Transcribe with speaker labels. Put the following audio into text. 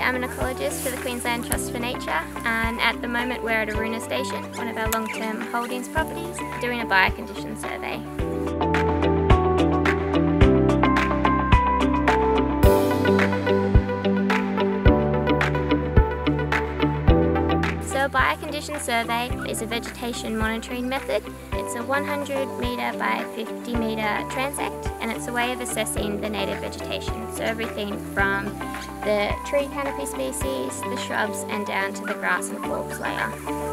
Speaker 1: I'm an ecologist for the Queensland Trust for Nature, and at the moment we're at Aroona Station, one of our long-term holdings properties, doing a BioCondition survey. So a BioCondition survey is a vegetation monitoring method. It's a 100 metre by 50 metre transect, and it's a way of assessing the native vegetation. So everything from the tree canopy species, the shrubs, and down to the grass and forbs layer.